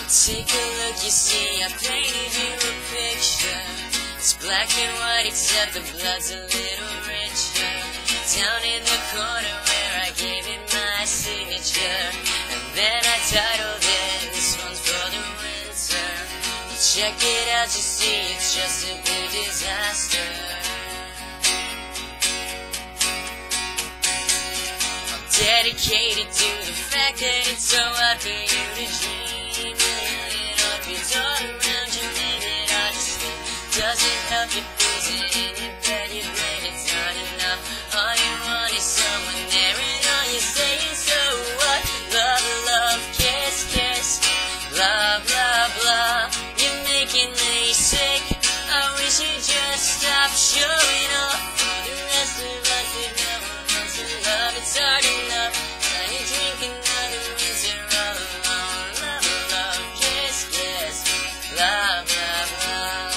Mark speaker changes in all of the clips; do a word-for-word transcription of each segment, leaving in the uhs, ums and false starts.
Speaker 1: Take a look, you see, I painted you a picture. It's black and white except the blood's a little richer. Down in the corner where I gave it my signature. And then I titled it, this one's for the winter. Check it out, you see, it's just a big disaster. I'm dedicated to the fact that it's so hard for you to dream. It's all around you, maybe it all just doesn't help you freezing in your bed. You blame it's not enough. All you want is someone there, and all you're saying, so what? Love, love, kiss, kiss, blah, blah, blah. You're making me sick. I wish you'd just stop showing off. The rest of us that no one wants to love, it's hard enough. Now you drink another winter all alone. Love, love, kiss, kiss, blah, blah, blah.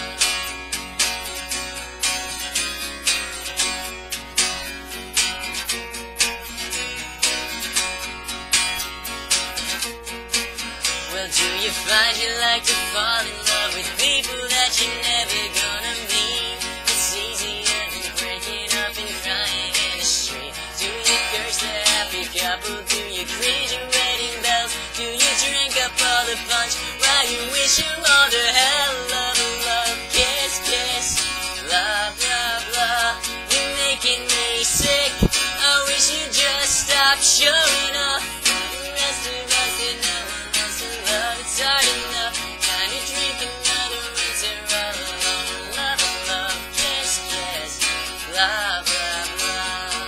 Speaker 1: Well, do you find you like to fall in love with people that you're never gonna meet? It's easier than breaking up and crying in the street. Do you curse the happy couple? Do you cringe your wedding bells? Do you drink up all the punch while you wish them all to hell? Love, love, kiss, kiss, blah, blah, blah. You're making me sick. I wish you'd just stop showing off. The rest of us that no one wants to love, it's hard enough. Can you drink another winter all alone? Love, love, kiss, kiss, blah, blah, blah.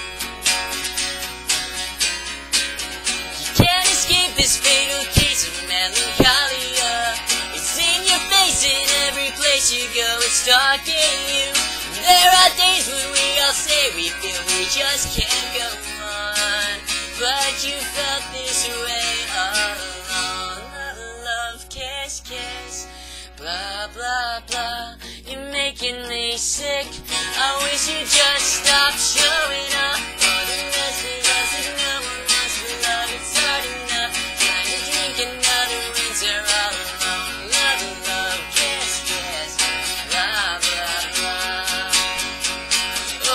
Speaker 1: You can't escape this fatal case of melancholia. It's in your face in every place you go, it's stalking you. There are days when we all say we feel we just can't go on, but you felt this way all along. Love, love, kiss, kiss, blah, blah, blah. You're making me sick. I wish you'd just stop showing up. For the rest of us, if no one wants to love, it's hard enough. Can you drink another winter all alone? Love, love, kiss, kiss, blah, blah, blah. Oh,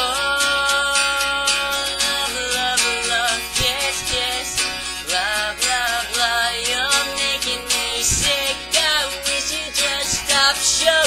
Speaker 1: love, love, love, kiss, kiss, blah, blah, blah. You're making me sick. I wish you'd just stop showing